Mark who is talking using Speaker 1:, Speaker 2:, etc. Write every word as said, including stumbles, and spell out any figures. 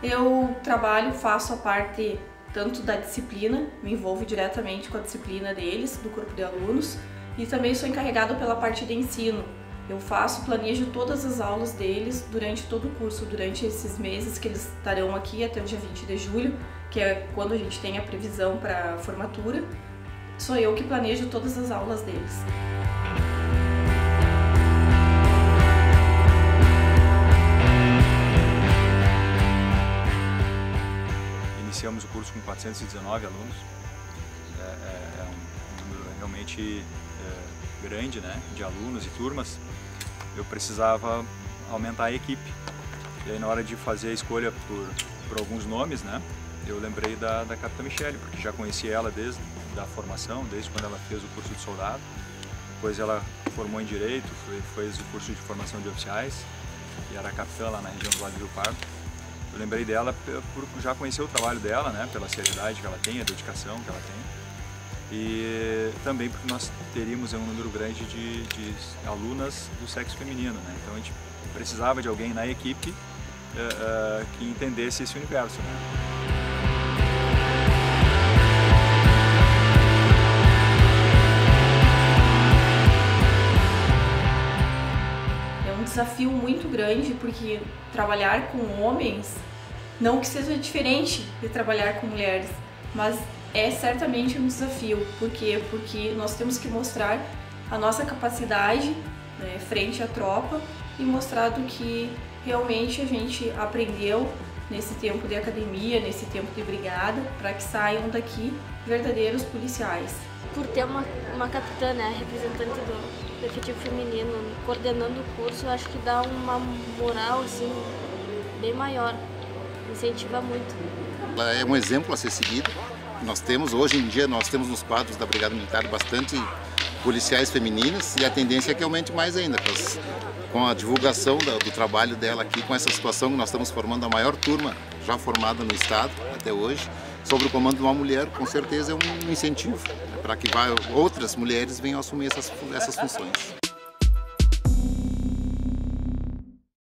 Speaker 1: Eu trabalho, faço a parte tanto da disciplina, me envolvo diretamente com a disciplina deles, do corpo de alunos, e também sou encarregada pela parte de ensino. Eu faço, planejo todas as aulas deles durante todo o curso, durante esses meses que eles estarão aqui até o dia vinte de julho, que é quando a gente tem a previsão para a formatura. Sou eu que planejo todas as aulas deles.
Speaker 2: Iniciamos o curso com quatrocentos e dezenove alunos, é, é, é um número realmente é, grande, né, de alunos e turmas. Eu precisava aumentar a equipe, e aí na hora de fazer a escolha por, por alguns nomes, né, eu lembrei da, da Capitã Michele, porque já conhecia ela desde a formação, desde quando ela fez o curso de soldado. Depois ela formou em Direito, foi, fez o curso de formação de oficiais, e era capitã lá na região do Vale do Rio Pardo. Eu lembrei dela por já conhecer o trabalho dela, né, pela seriedade que ela tem, a dedicação que ela tem. E também porque nós teríamos um número grande de, de alunas do sexo feminino, né? Então a gente precisava de alguém na equipe uh, uh, que entendesse esse universo, né?
Speaker 1: Desafio muito grande, porque trabalhar com homens, não que seja diferente de trabalhar com mulheres, mas é certamente um desafio. Por quê? Porque nós temos que mostrar a nossa capacidade, né, frente à tropa, e mostrar do que realmente a gente aprendeu nesse tempo de academia, nesse tempo de brigada, para que saiam daqui verdadeiros policiais.
Speaker 3: Por ter uma, uma capitã, né, representante do do efetivo feminino, coordenando o curso, eu acho que dá uma moral assim, bem maior, incentiva muito.
Speaker 4: Ela é um exemplo a ser seguido. Nós temos, hoje em dia, nós temos nos quadros da Brigada Militar bastante policiais femininas, e a tendência é que aumente mais ainda, com a divulgação do trabalho dela aqui, com essa situação que nós estamos formando a maior turma já formada no estado até hoje, sobre o comando de uma mulher, com certeza é um incentivo para que outras mulheres venham assumir essas, essas funções.